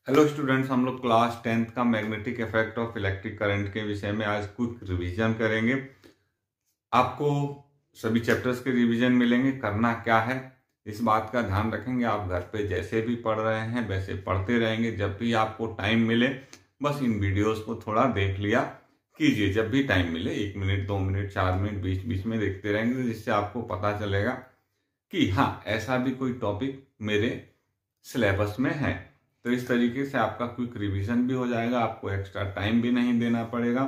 Hello students, हम लोग class 10th का magnetic effect of electric current के विषय में आज क्विक रिवीजन करेंगे। आपको सभी चैप्टर्स के रिवीजन मिलेंगे। करना क्या है, इस बात का ध्यान रखेंगे। आप घर पे जैसे भी पढ़ रहे हैं वैसे पढ़ते रहेंगे। जब भी आपको टाइम मिले बस इन वीडियोस को थोड़ा देख लिया कीजिए। जब भी टाइम मिले 1 मिनट 2 मिनट 4 मिनट बीच बीच में देखते रहेंगे, जिससे आपको पता चलेगा कि हाँ, ऐसा भी कोई टॉपिक मेरे सिलेबस में है। तो इस तरीके से आपका क्विक रिवीजन भी हो जाएगा, आपको एक्स्ट्रा टाइम भी नहीं देना पड़ेगा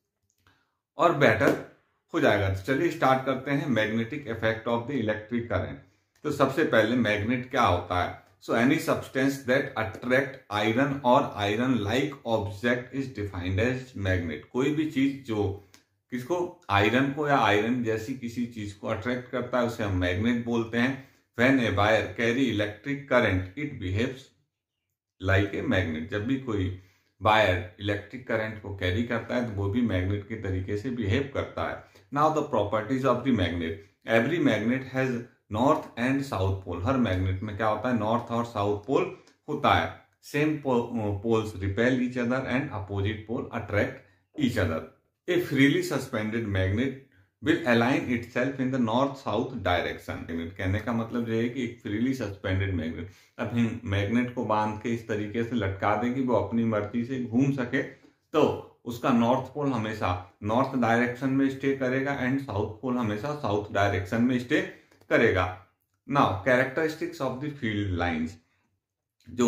और बेटर हो जाएगा। तो चलिए स्टार्ट करते हैं। Magnetic effect of the electric current. तो सबसे पहले मैग्नेट क्या होता है? So any substance that attract iron और iron like object is defined as magnet. कोई भी चीज जो किसको, आयरन को या आयरन जैसी किसी चीज को अट्रैक्ट करता है उसे हम मैग्नेट बोलते हैं। When a wire carry electric current it behaves like a magnet. जब भी कोई वायर इलेक्ट्रिक करंट को कैरी करता है तो वो भी मैग्नेट के तरीके से बिहेव करता है। Now the properties of the magnet. Every magnet has north and south pole. हर मैग्नेट में क्या होता है, नॉर्थ और साउथ पोल होता है। Same poles repel each other and opposite pole attract each other. A freely suspended magnet will align itself in the north south direction. कहने का मतलब ये है कि एक फ्रीली सस्पेंडेड मैग्नेट, अब हम मैग्नेट को बांध के इस तरीके से लटका दें कि वो अपनी मर्जी से घूम सके, तो उसका नॉर्थ पोल हमेशा नॉर्थ डायरेक्शन में स्टे करेगा एंड साउथ पोल हमेशा साउथ डायरेक्शन में स्टे करेगा। Now characteristics of the field lines. जो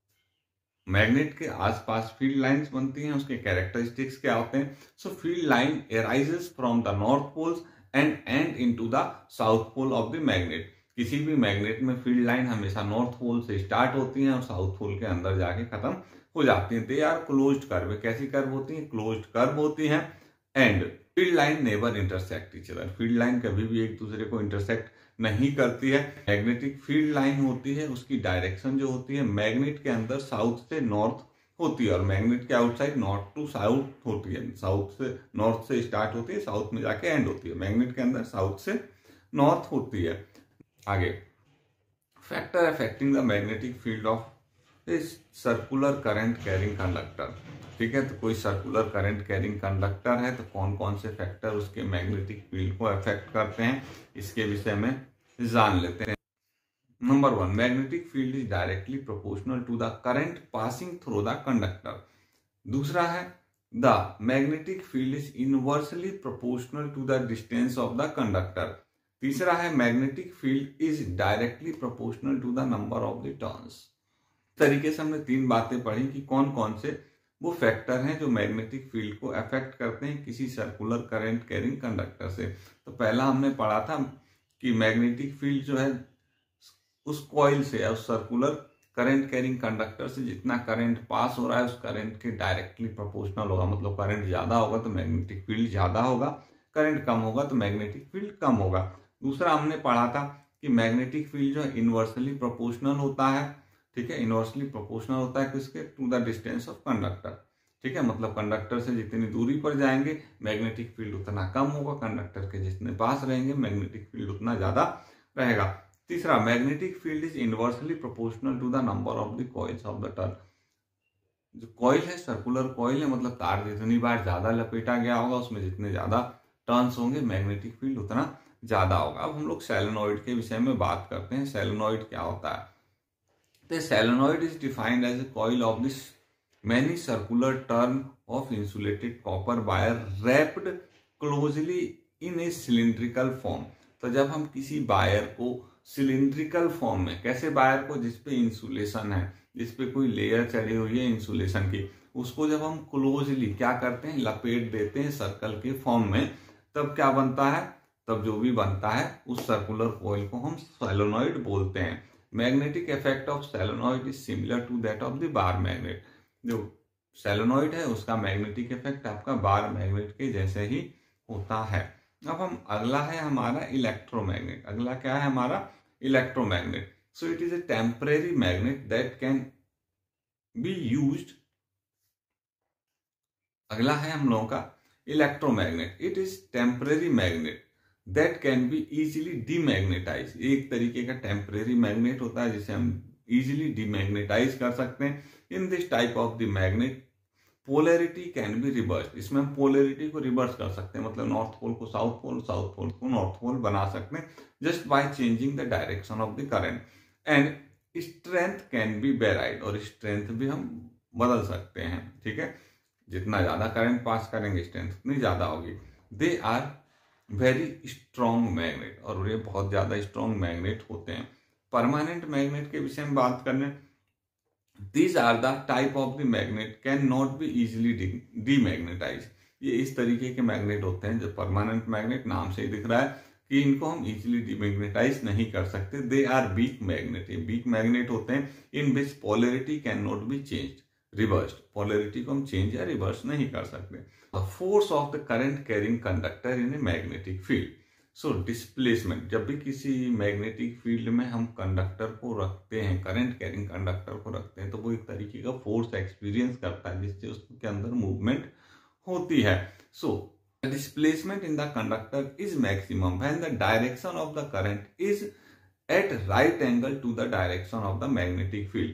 मैग्नेट के आसपास फील्ड लाइंस बनती हैं उसके कैरेक्टरिस्टिक्स क्या होते हैं? So field line arises from the north poles and and into the south pole of the magnet. किसी भी मैग्नेट में फील्ड लाइन हमेशा नॉर्थ पोल से स्टार्ट होती हैं और साउथ पोल के अंदर जाके खत्म हो जाती हैं। They are closed curve. कैसी कर्व होती हैं? क्लोज्ड कर्व होती हैं। And field line never intersect each other. Field line कभी भी एक दूसरे को इंटरसेक्ट नहीं करती है। मैग्नेटिक फील्ड लाइन होती है, उसकी डायरेक्शन जो होती है मैग्नेट के अंदर साउथ से नॉर्थ होती है और मैग्नेट के आउटसाइड नॉर्थ टू साउथ होती है। साउथ से नॉर्थ से स्टार्ट होती है, साउथ में जाके एंड होती है। मैग्नेट के अंदर साउथ से नॉर्थ होती है। आगे, factor affecting the magnetic field of a circular current carrying conductor. ठीक है, तो कोई सर्कुलर करंट कैरिंग कंडक्टर है तो कौन कौन से फैक्टर उसके मैग्नेटिक फील्ड को अफेक्ट करते हैं, इसके विषय में जान लेते हैं। Number 1, magnetic field is directly proportional to the current passing through the conductor. दूसरा है the magnetic field is inversely proportional to the distance of the conductor. तीसरा है magnetic field is directly proportional to the number of the turns. तरीके से हमने 3 बातें पढ़ी कि कौन कौन से वो फैक्टर हैं जो मैग्नेटिक फील्ड को अफेक्ट करते हैं किसी सर्कुलर करंट कैरिंग कंडक्टर से। तो पहला हमने पढ़ा था कि मैग्नेटिक फील्ड जो है उस कॉइल से या उस सर्कुलर करंट कैरिंग कंडक्टर से जितना करंट पास हो रहा है उस करंट के डायरेक्टली प्रोपोर्शनल होगा। मतलब करंट ज्यादा होगा तो मैग्नेटिक फील्ड ज्यादा होगा, करंट कम होगा तो मैग्नेटिक फील्ड कम होगा। दूसरा हमने पढ़ा था कि मैग्नेटिक फील्ड जो है इनवर्सली प्रोपोर्शनल होता है। ठीक है, इनवर्सली प्रोपोर्शनल होता है किसके? To the distance of conductor. ठीक है, मतलब कंडक्टर से जितनी दूरी पर जाएंगे मैग्नेटिक फील्ड उतना कम होगा, कंडक्टर के जितने पास रहेंगे मैग्नेटिक फील्ड उतना ज्यादा रहेगा। तीसरा, magnetic field is inversely proportional to the number of the coils of the turn. जो कॉइल है, सर्कुलर कॉइल है, मतलब तार जितनी बार ज्यादा लपेटा गया होगा उसमें जितने ज्यादा टर्न्स होंगे मैग्नेटिक फील्ड उतना ज्यादा होगा। अब हम लोग सोलेनॉइड के विषय में बात करते हैं। सोलेनॉइड क्या होता है? The solenoid is defined as a coil of this many circular turn of insulated copper wire wrapped closely in a cylindrical form। तो जब हम किसी वायर को सिलिंड्रिकल फॉर्म में, कैसे वायर को जिसपे इंसुलेशन है, जिसपे कोई लेयर चढ़ी हुई है इंसुलेशन की, उसको जब हम क्लोजली क्या करते हैं, लपेट देते हैं सर्कल के फॉर्म में, तब क्या बनता है? तब जो भी बनता है उस सर्कुलर कॉइल को हम सोलेनॉइड बोलते हैं। Magnetic effect of solenoid is similar to that of the bar magnet. जो सोलेनॉइड है उसका मैग्नेटिक इफेक्ट आपका बार मैग्नेट के जैसे ही होता है। अब हम अगला है हमारा इलेक्ट्रोमैग्नेट। अगला क्या है हमारा? Electromagnet. So it is a temporary magnet that can be used. अगला है हम लोगों का electromagnet. It is temporary magnet that can be easily demagnetize. एक तरीके का टेम्परेरी मैग्नेट होता है जिसे हम इजीली डीमैग्नेटाइज कर सकते हैं। In this type of the magnet polarity can be reverse. इसमें हम पोलैरिटी को रिवर्स कर सकते हैं, मतलब नॉर्थ पोल को साउथ पोल, साउथ पोल को नॉर्थ पोल बना सकते हैं just by changing the direction of the current. And strength can be varied, और स्ट्रेंथ भी हम बदल सकते हैं, ठीक है। जितना ज्यादा करंट पास करेंगे स्ट्रेंथ उतनी ज्यादा होगी। They are very strong magnet, और ये बहुत ज्यादा स्ट्रॉन्ग मैग्नेट होते हैं। परमानेंट मैग्नेट के विषय में बात करने, These are the type of the magnet cannot be easily demagnetised। ये इस तरीके के मैग्नेट होते हैं जो परमानेंट मैग्नेट, नाम से ही दिख रहा है कि इनको हम इजीली डीमैग्नेटाइज नहीं कर सकते। दे आर वीक मैग्नेट, ये वीक मैग्नेट होते हैं in which polarity can not be changed reversed, polarity को हम चेंज या रिवर्स नहीं कर सकते। The force of the current carrying conductor in a magnetic field. So displacement, जब भी किसी मैग्नेटिक फील्ड में हम कंडक्टर को रखते हैं, करंट कैरिंग कंडक्टर को रखते हैं, तो वो एक तरीके का फोर्स एक्सपीरियंस करता है जिससे उसके अंदर मूवमेंट होती है। So displacement in the conductor is maximum when the direction of the current is at right angle to the direction of the magnetic field.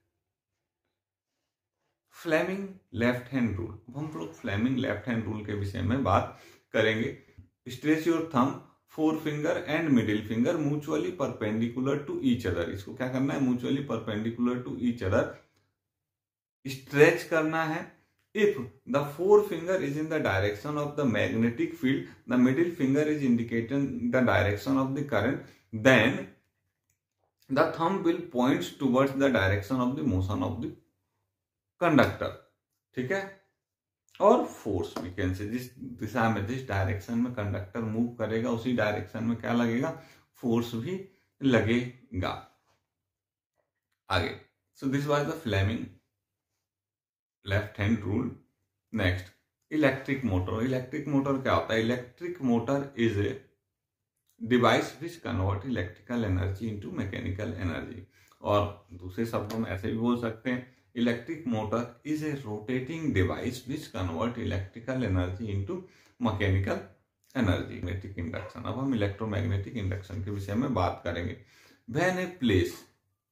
Fleming left hand rule, हम लोग Fleming left hand rule के विषय में बात करेंगे। Stretch your thumb, four finger and middle finger mutually perpendicular to each other. इसको क्या करना है, mutually perpendicular to each other stretch करना है। If the four finger is in the direction of the magnetic field, the middle finger is indicating the direction of the current, then the thumb will points towards the direction of the motion of the conductor, ठीक है। और force भी can say, जिस दिशा में, जिस direction में conductor move करेगा उसी डायरेक्शन में क्या लगेगा, फोर्स भी लगेगा। आगे, so this was the Fleming left hand rule. Next, electric motor. Electric motor क्या होता है? Electric motor is a device which convert electrical energy into mechanical energy. और दूसरे शब्दों में ऐसे भी बोल सकते हैं, electric motor is a rotating device which convert electrical energy into mechanical energy. Magnetic induction, अब हम इलेक्ट्रोमैग्नेटिक इंडक्शन के विषय में बात करेंगे। When a place,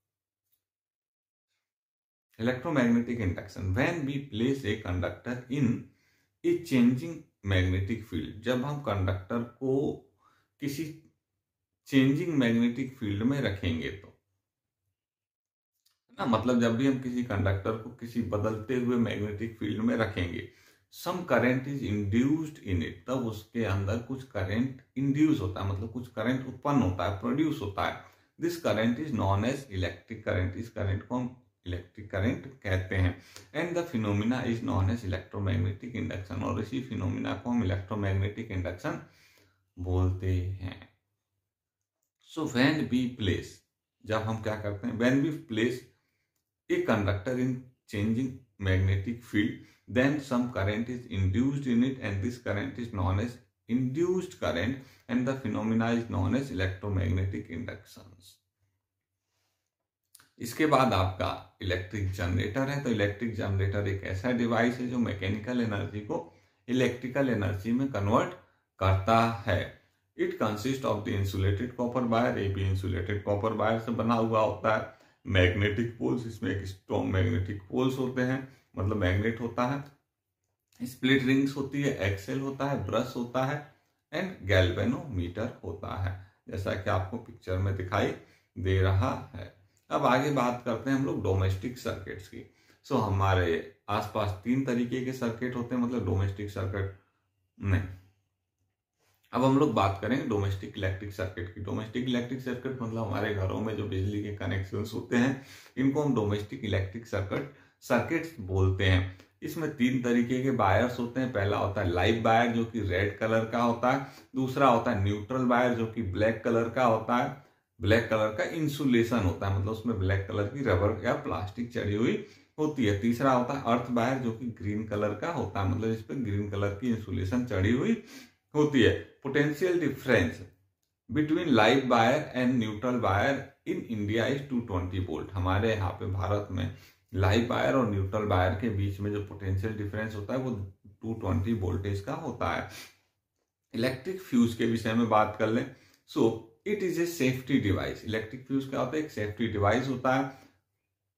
electromagnetic induction, when we place a conductor in a changing magnetic field, जब हम conductor को किसी चेंजिंग मैग्नेटिक फील्ड में रखेंगे तो ना, मतलब जब भी हम किसी कंडक्टर को किसी बदलते हुए मैग्नेटिक फील्ड में रखेंगे, some current is induced in it, तब उसके अंदर कुछ करंट इंड्यूस होता है, मतलब कुछ करंट उत्पन्न होता है, प्रोड्यूस होता है। This current is known as electric current, इस करंट को हम इलेक्ट्रिक करंट कहते हैं। And the phenomena is known as electromagnetic induction, और इसी फिनोमिना को हम इलेक्ट्रोमैग्नेटिक इंडक्शन बोलते हैं। सो व्हेन वी प्लेस, जब हम क्या करते हैं, when we place a conductor in changing magnetic field, then some current is induced in it, and this current is known as induced current, and the phenomena is known as electromagnetic inductions। इसके बाद आपका electric generator है। तो electric generator एक ऐसा device है जो mechanical energy को इलेक्ट्रिकल एनर्जी में कन्वर्ट करता है। It consist of the insulated copper wire, ये भी इंसुलेटेड कॉपर वायर से बना हुआ होता है। मैग्नेटिक पोल्स, इसमें एक स्ट्रॉन्ग मैग्नेटिक पोल्स होते हैं, मतलब मैग्नेट होता है। स्प्लिट रिंग्स होती है, एक्सेल होता है, ब्रश होता है, एंड गैल्वेनोमीटर होता है, जैसा कि आपको पिक्चर में दिखाई दे रहा है। अब आगे बात करते हैं हम लोग डोमेस्टिक सर्किट्स की। सो हमारे आसपास 3 तरीके के सर्किट होते हैं, मतलब डोमेस्टिक सर्किट नहीं। अब हम लोग बात करेंगे डोमेस्टिक इलेक्ट्रिक सर्किट की। डोमेस्टिक इलेक्ट्रिक सर्किट मतलब हमारे घरों में जो बिजली के कनेक्शंस होते हैं, इनको हम डोमेस्टिक इलेक्ट्रिक सर्किट्स बोलते हैं। इसमें 3 तरीके के वायर्स होते हैं। पहला होता है लाइव वायर जो कि रेड कलर का होता है, दूसरा होता है न्यूट्रल वायर जो कि ब्लैक कलर का होता है, ब्लैक कलर का इंसुलेशन होता है, मतलब उसमें ब्लैक कलर की रबर या प्लास्टिक चढ़ी हुई होती है। तीसरा होता है अर्थ वायर जो कि ग्रीन कलर का होता है, मतलब इस पर ग्रीन कलर की इंसुलेशन चढ़ी हुई होती है। Potential difference between live wire and neutral wire in India is 220 volt. हमारे यहाँ पे भारत में लाइव वायर और न्यूट्रल वायर के बीच में जो पोटेंशियल डिफरेंस होता है वो 220 वोल्टेज का होता है। इलेक्ट्रिक फ्यूज के विषय में बात कर लें। So it is a safety device. Electric fuse क्या होता है? एक सेफ्टी डिवाइस होता है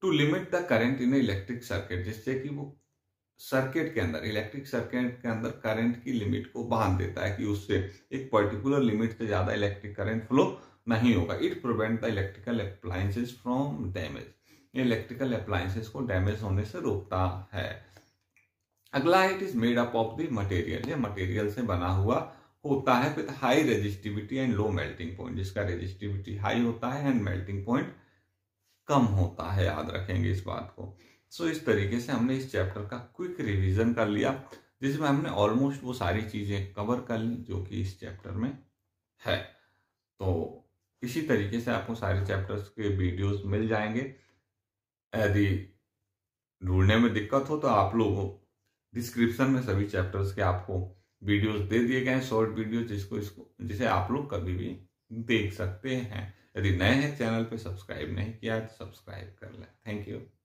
to limit the current in electric circuit, जिससे कि वो सर्किट के अंदर, इलेक्ट्रिक सर्किट के अंदर करंट की लिमिट को बांध देता है कि उससे एक पर्टिकुलर लिमिट से ज्यादा इलेक्ट्रिक करंट फ्लो नहीं होगा। It prevent the electrical appliances from damage, ये इलेक्ट्रिकल अप्लायंसेस को डैमेज होने से रोकता है। अगला, it is made up of the material, ये मटेरियल से बना हुआ होता है with high resistivity and low melting point, जिसका रेजिस्टिविटी हाई होता है एंड मेल्टिंग पॉइंट कम होता है, याद रखेंगे इस बात को। सो इस तरीके से हमने इस चैप्टर का क्विक रिवीजन कर लिया, जिसमें हमने ऑलमोस्ट वो सारी चीजें कवर कर ली जो कि इस चैप्टर में है। तो इसी तरीके से आपको सारे चैप्टर्स के वीडियोस मिल जाएंगे। यदि ढूंढने में दिक्कत हो तो आप लोगों डिस्क्रिप्शन में सभी चैप्टर्स के आपको वीडियोस दे दिए गए हैं, शॉर्ट वीडियो, जिसे आप लोग कभी भी देख सकते हैं। यदि नए हैं चैनल पे, सब्सक्राइब नहीं किया है तो सब्सक्राइब कर लें। Thank you.